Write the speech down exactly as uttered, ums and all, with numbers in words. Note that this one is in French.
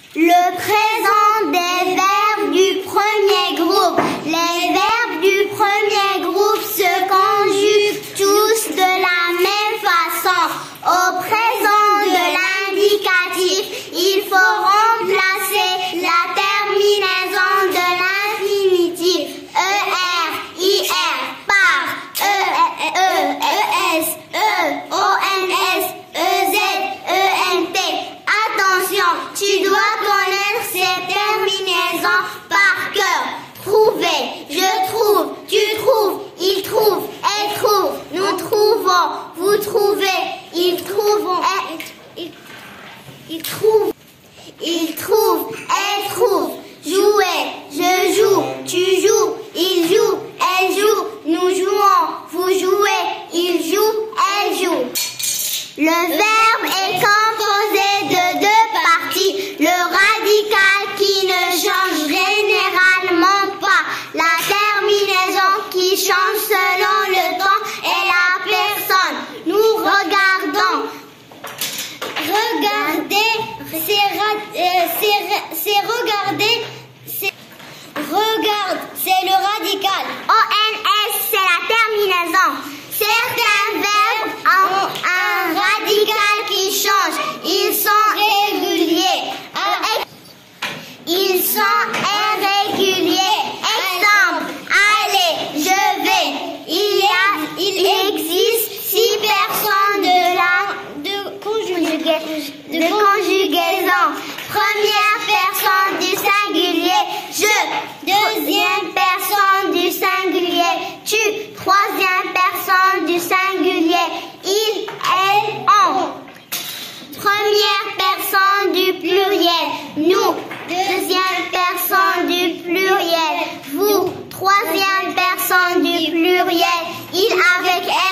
Le présent des verbes du premier groupe. Les verbes du premier groupe se conjuguent tous de la même façon. Au présent de l'indicatif, il faut remplacer la terminaison de l'infinitif. Er, ir, par, e, e, es, e, ons, ez, ent. Attention, tu dois connaître ces terminaisons par cœur. Trouver, je trouve, tu trouves, il trouve, elle trouve, nous trouvons, vous trouvez, ils trouvent, elle, ils trouvent, ils trouvent, elle trouve. Jouer, je joue, tu joues, il joue, elle joue, nous jouons, vous jouez, il joue, elle joue. Le verbe est composé de deux parties. Le radical qui ne change généralement pas. La terminaison qui change selon le temps et la personne. Nous regardons. Regardez, c'est euh, c'est regarder. Regarde, c'est le radical. Ons, c'est la terminaison. Certains verbes ont un radical qui change. Ils sont irréguliers. Ils sont irréguliers. Exemple, allez, je vais. Il y a, il existe six personnes de la de conjugaison. De conjugaison. Première personne du singulier, je. Deuxième personne du singulier, tu. Troisième personne du singulier, il, elle, on. Première personne du pluriel, nous. Deuxième personne du pluriel, vous. Troisième personne du pluriel, il avec elle.